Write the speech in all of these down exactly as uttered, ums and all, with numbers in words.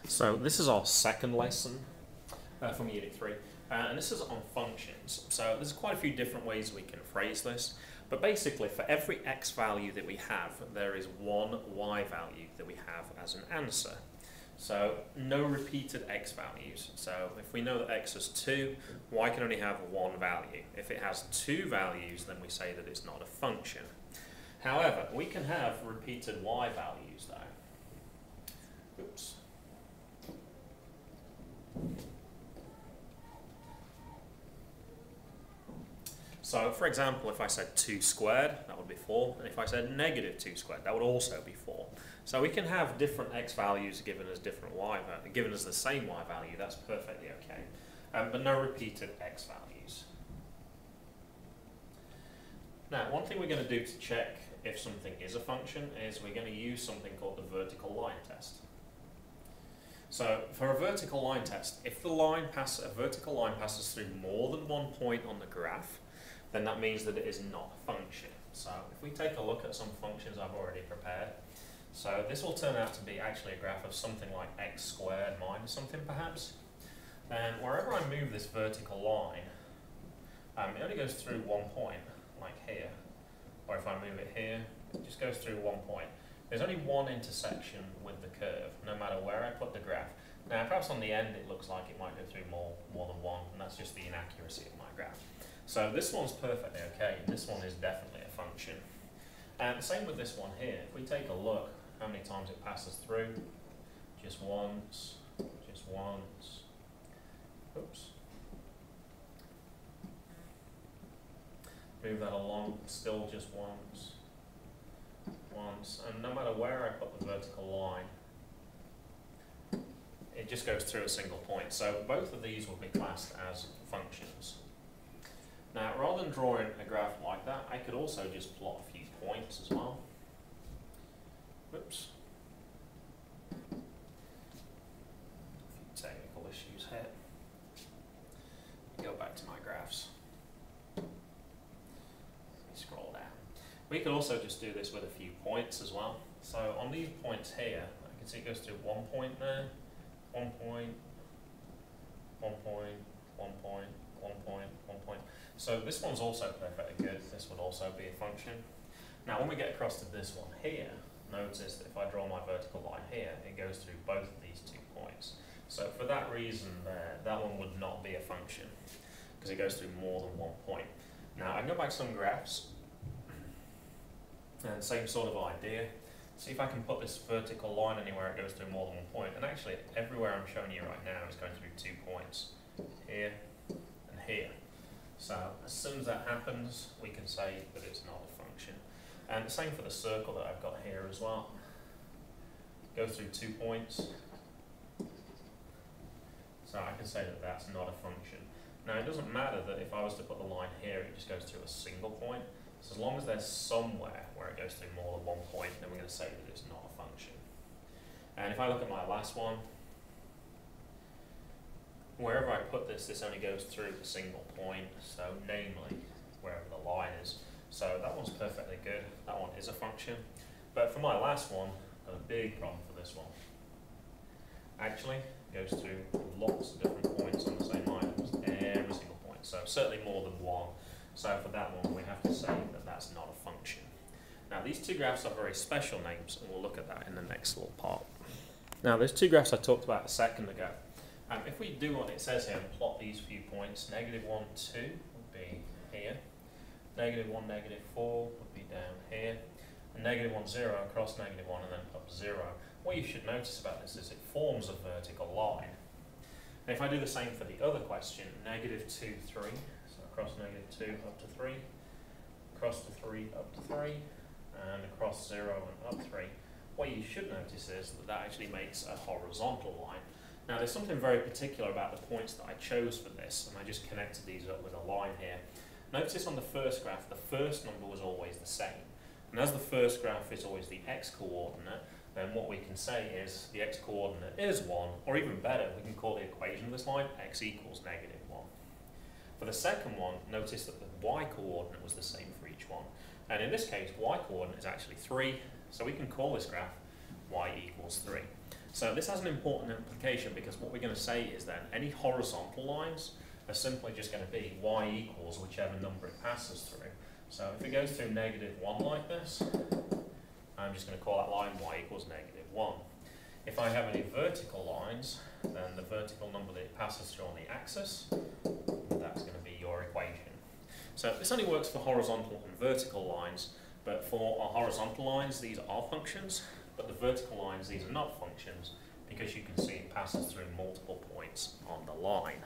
So this is our second lesson uh, from Unit three, uh, and this is on functions. So there's quite a few different ways we can phrase this, but basically for every x value that we have, there is one y value that we have as an answer. So no repeated x values. So if we know that x is two, y can only have one value. If it has two values, then we say that it's not a function. However, we can have repeated y values though. Oops. So, for example, if I said two squared, that would be four, and if I said negative two squared, that would also be four. So we can have different x values given as different y values, given as the same y value, that's perfectly okay. Um, but no repeated x values. Now, one thing we're going to do to check if something is a function is we're going to use something called the vertical line test. So for a vertical line test, if the line pass, a vertical line passes through more than one point on the graph, then that means that it is not a function. So if we take a look at some functions I've already prepared, so this will turn out to be actually a graph of something like x squared minus something perhaps. And wherever I move this vertical line, um, it only goes through one point, like here. Or if I move it here, it just goes through one point. There's only one intersection with the curve, no matter where I put the graph. Now, perhaps on the end it looks like it might go through more, more than one, and that's just the inaccuracy of my graph. So this one's perfectly okay, and this one is definitely a function. And same with this one here. If we take a look how many times it passes through, just once, just once, oops. Move that along, still just once. Once, and no matter where I put the vertical line, it just goes through a single point. So both of these will be classed as functions. Now, rather than drawing a graph like that, I could also just plot a few points as well. Whoops. A few technical issues here. Go back to my graphs. Scroll down. We could also just do this with a few points as well. So on these points here, I can see it goes through one point there, one point, one point, one point, one point, one point. So this one's also perfectly good. This would also be a function. Now when we get across to this one here, notice that if I draw my vertical line here, it goes through both of these two points. So for that reason there, that one would not be a function because it goes through more than one point. Now I can go back to some graphs. And same sort of idea. See if I can put this vertical line anywhere it goes through more than one point. And actually, everywhere I'm showing you right now is going through two points. Here and here. So as soon as that happens, we can say that it's not a function. And the same for the circle that I've got here as well. Goes through two points. So I can say that that's not a function. Now it doesn't matter that if I was to put the line here, it just goes through a single point. So as long as there's somewhere where it goes through more than one point, then we're going to say that it's not a function. And if I look at my last one, wherever I put this, this only goes through a single point, so namely wherever the line is. So that one's perfectly good. That one is a function. But for my last one, I have a big problem for this one. Actually, it goes through lots of different points on the same line, almost every single point. So certainly more than one. So for that one, we have to say that that's not a function. Now these two graphs are very special names, and we'll look at that in the next little part. Now there's two graphs I talked about a second ago. Um, if we do what it says here and plot these few points, negative one, two would be here. Negative one, negative four would be down here. And negative one, zero, across negative one, and then up zero. What you should notice about this is it forms a vertical line. And if I do the same for the other question, negative two, three, across negative two up to three, across to three up to three, and across zero and up three. What you should notice is that that actually makes a horizontal line. Now there's something very particular about the points that I chose for this, and I just connected these up with a line here. Notice on the first graph, the first number was always the same. And as the first graph is always the x-coordinate, then what we can say is the x-coordinate is one, or even better, we can call the equation of this line x equals negative one. For the second one, notice that the y-coordinate was the same for each one. And in this case, y-coordinate is actually three, so we can call this graph y equals three. So this has an important implication because what we're going to say is then any horizontal lines are simply just going to be y equals whichever number it passes through. So if it goes through negative one like this, I'm just going to call that line y equals negative one. If I have any vertical lines, then the vertical number that it passes through on the axis, that's going to be your equation. So this only works for horizontal and vertical lines, but for our horizontal lines, these are functions, but the vertical lines, these are not functions, because you can see it passes through multiple points on the line.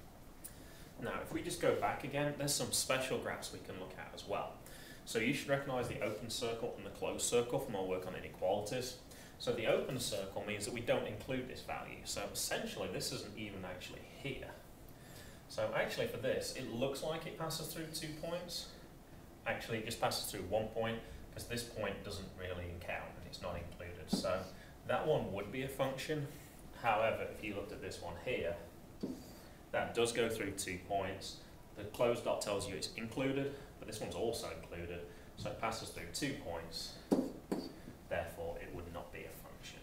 Now, if we just go back again, there's some special graphs we can look at as well. So you should recognize the open circle and the closed circle from our work on inequalities. So the open circle means that we don't include this value. So essentially, this isn't even actually here. So actually for this, it looks like it passes through two points. Actually, it just passes through one point, because this point doesn't really count and it's not included. So that one would be a function. However, if you looked at this one here, that does go through two points. The closed dot tells you it's included, but this one's also included, so it passes through two points. Therefore, it would not be a function.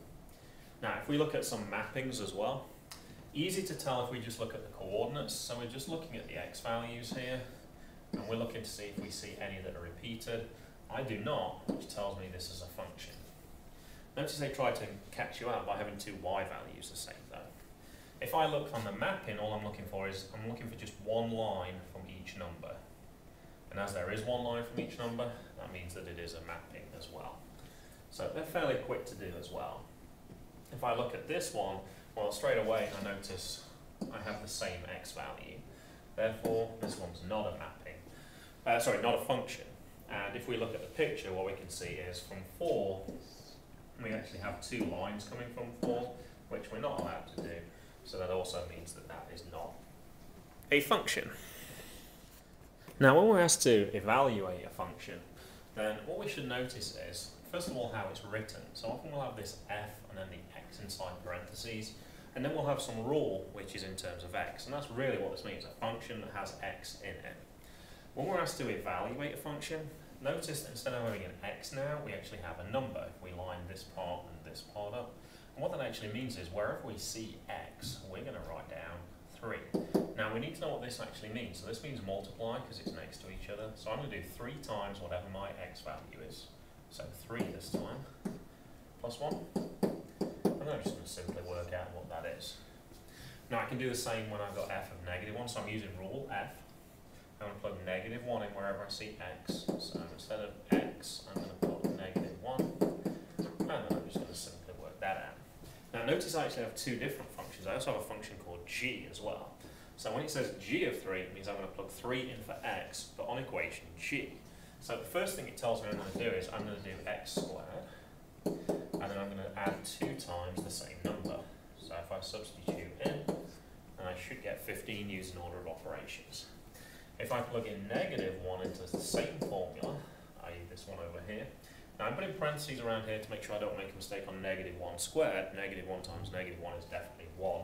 Now, if we look at some mappings as well, easy to tell if we just look at the coordinates. So we're just looking at the x values here, and we're looking to see if we see any that are repeated. I do not, which tells me this is a function. Notice they try to catch you out by having two y values the same though. If I look on the mapping, all I'm looking for is, I'm looking for just one line from each number. And as there is one line from each number, that means that it is a mapping as well. So they're fairly quick to do as well. If I look at this one, well, straight away I notice I have the same x value. Therefore, this one's not a mapping. Uh, sorry, not a function. And if we look at the picture, what we can see is from four, we actually have two lines coming from four, which we're not allowed to do. So that also means that that is not a function. Now, when we're asked to evaluate a function, then what we should notice is, first of all, how it's written. So often we'll have this f and then the x inside parentheses, and then we'll have some rule, which is in terms of x. And that's really what this means, a function that has x in it. When we're asked to evaluate a function, notice that instead of having an x now, we actually have a number. If we line this part and this part up. And what that actually means is wherever we see x, we're going to write down three. Now we need to know what this actually means. So this means multiply because it's next to each other. So I'm going to do three times whatever my x value is. So three this time, plus one. And then I'm just going to simply work out what that is. Now I can do the same when I've got f of negative one. So I'm using rule f. I'm going to plug negative one in wherever I see x. So instead of x, I'm going to put negative one. And then I'm just going to simply work that out. Now notice I actually have two different functions. I also have a function called g as well. So when it says g of three, it means I'm going to plug three in for x, but on equation g. So the first thing it tells me I'm going to do is I'm going to do x squared, and then I'm going to add two times the same number. So if I substitute in, then I should get fifteen using order of operations. If I plug in negative one into the same formula, that is this one over here, now I'm putting parentheses around here to make sure I don't make a mistake on negative one squared. Negative one times negative one is definitely one.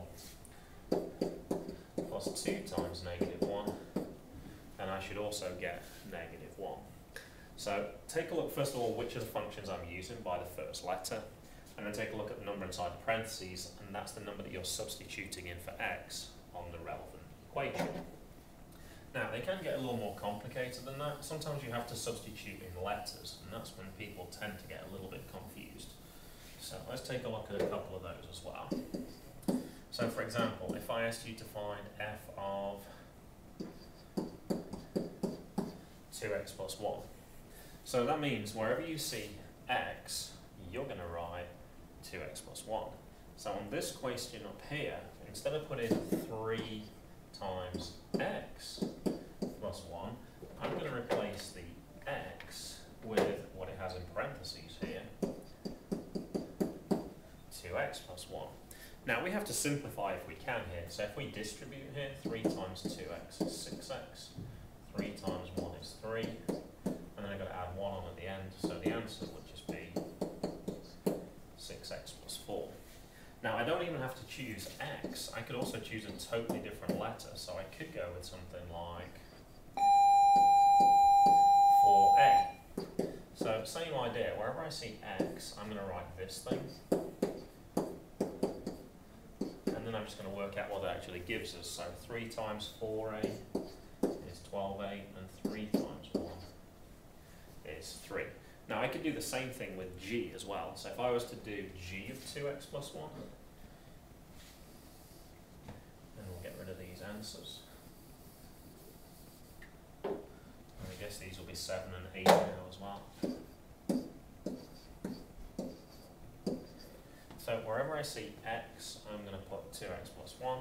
Plus two times negative one, and I should also get negative one. So take a look first of all which of the functions I'm using by the first letter, and then take a look at the number inside the parentheses, and that's the number that you're substituting in for x on the relevant equation. Now, they can get a little more complicated than that. Sometimes you have to substitute in letters, and that's when people tend to get a little bit confused. So let's take a look at a couple of those as well. So for example, if I asked you to find f of two x plus one. So that means wherever you see x, you're going to write two x plus one. So on this question up here, instead of putting three times x plus one, I'm going to replace the x with what it has in parentheses here, two x plus one. Now we have to simplify if we can here, so if we distribute here, three times two x is six x, three times one is three, and then I've got to add one on at the end, so the answer would just be six x plus four. Now I don't even have to choose x, I could also choose a totally different letter, so I could go with something like four a. So same idea, wherever I see x, I'm going to write this thing, I'm just going to work out what it actually gives us. So three times four a is twelve a, and three times one is three. Now I could do the same thing with g as well. So if I was to do g of two x plus one, then we'll get rid of these answers. And I guess these will be seven and eight now as well. So wherever I see x, I'm going to put two x plus one.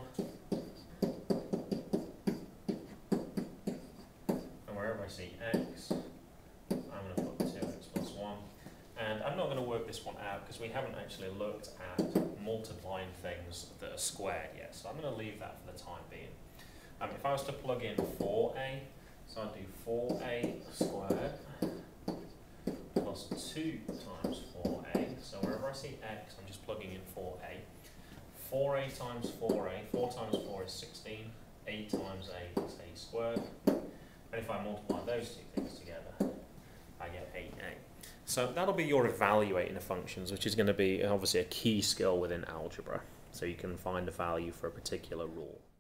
And wherever I see x, I'm going to put two x plus one. And I'm not going to work this one out because we haven't actually looked at multiplying things that are squared yet. So I'm going to leave that for the time being. Um, if I was to plug in four a, so I'd do four a squared plus two times four a. So wherever I see x, I'm just plugging in four a. four a times four a, four times four is sixteen, a times a is a squared. And if I multiply those two things together, I get eight a. So that'll be your evaluating of functions, which is going to be obviously a key skill within algebra. So you can find a value for a particular rule.